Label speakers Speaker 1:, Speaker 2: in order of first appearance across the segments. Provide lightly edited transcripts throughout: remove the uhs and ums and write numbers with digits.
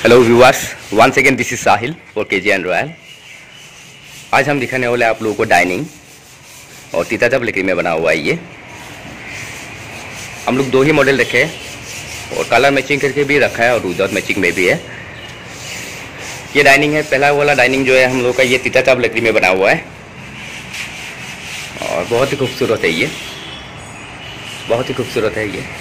Speaker 1: Hello viewers, once again this is Sahil for KG and Royal. आज हम दिखाने वाले आप लोगों को डाइनिंग और तीता लकड़ी में बना हुआ है। ये हम लोग दो ही मॉडल रखे हैं और कलर मैचिंग करके भी रखा है और विदाउट मैचिंग में भी है। ये डाइनिंग है, पहला वाला डाइनिंग जो है हम लोग का ये तीता लकड़ी में बना हुआ है और बहुत ही खूबसूरत है। ये बहुत ही खूबसूरत है। ये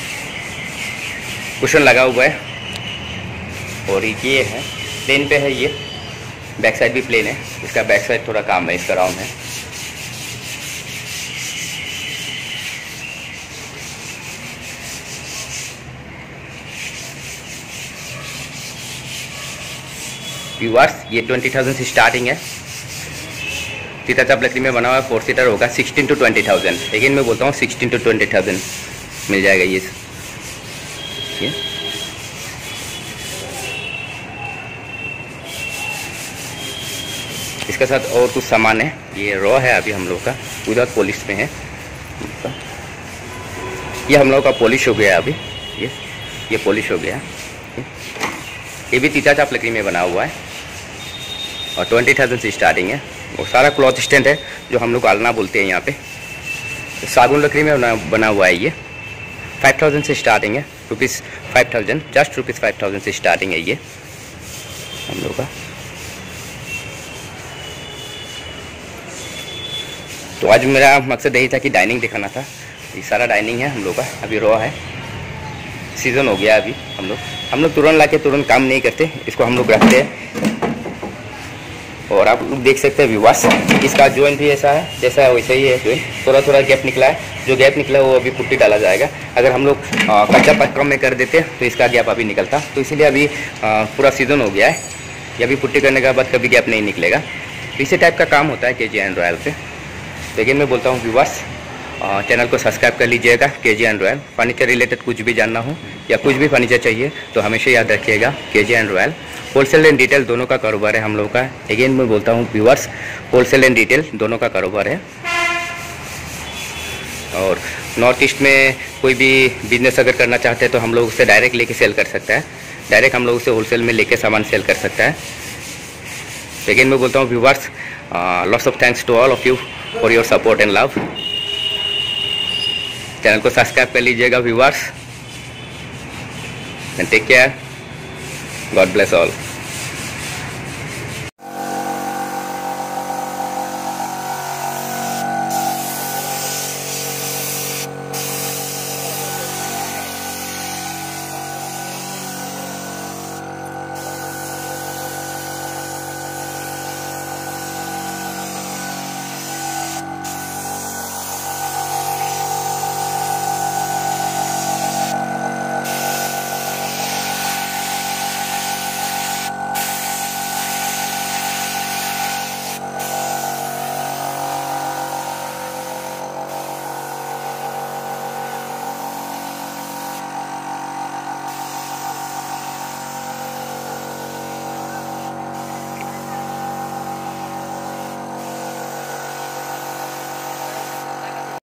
Speaker 1: कुशन लगा हुआ है और ये है प्लेन पे है। ये बैक साइड भी प्लेन है, इसका बैक साइड थोड़ा काम है, इसका राउंड है। व्यूअर्स, ये 20,000 से स्टार्टिंग है। तीता लकड़ी में बना हुआ है, 4 सीटर होगा। 16 to 20,000, लेकिन मैं बोलता हूँ 16 to 20,000 मिल जाएगा ये। इसके साथ और कुछ सामान है। ये रॉ है अभी हम लोग का, विदाउट पॉलिश में है। ये हम लोग का पॉलिश हो गया अभी। ये पॉलिश हो गया। ये भी तीता चाप लकड़ी में बना हुआ है और 20,000 से स्टार्टिंग है। और सारा क्लॉथ स्टैंड है जो हम लोग आलना बोलते हैं यहाँ पे। सागुन लकड़ी में बना हुआ है। ये 5,000 से स्टार्टिंग है। ₹5,000, जस्ट ₹5,000 से स्टार्टिंग है ये हम लोग का। तो आज मेरा मकसद यही था कि डाइनिंग दिखाना था। ये सारा डाइनिंग है हम लोग का। अभी रॉ है, सीज़न हो गया अभी। हम लोग तुरंत लाके तुरंत काम नहीं करते, इसको हम लोग रखते हैं। और आप लोग देख सकते हैं व्यूअर्स, इसका जॉइंट भी ऐसा है, जैसा है वैसा ही है जॉइंट। थोड़ा थोड़ा गैप निकला है, जो गैप निकला है वो अभी पुट्टी डाला जाएगा। अगर हम लोग कच्चा पक्का में कर देते तो इसका गैप अभी निकलता। तो इसीलिए अभी पूरा सीज़न हो गया है। ये अभी पुट्टी करने के बाद कभी गैप नहीं निकलेगा। इसी टाइप का काम होता है केजी एंड रॉयल पे। लेकिन मैं बोलता हूँ व्यूअर्स, चैनल को सब्सक्राइब कर लीजिएगा। KG and Royal furniture related कुछ भी जानना हो या कुछ भी फर्नीचर चाहिए तो हमेशा याद रखिएगा, KG and Royal wholesale and retail दोनों का कारोबार है हम लोग का। अगेन मैं बोलता हूँ व्यूअर्स, होलसेल एंड रिटेल दोनों का कारोबार है। और नॉर्थ ईस्ट में कोई भी बिजनेस अगर करना चाहते हैं तो हम लोग उससे डायरेक्ट लेके सेल कर सकता है। डायरेक्ट हम लोग उसे होलसेल में लेके सामान सेल कर सकता है। अगेन मैं बोलता हूँ viewers, lots of thanks to all of you for your support and love. Channel को सब्सक्राइब कर लीजिएगा viewers and take care. God bless all.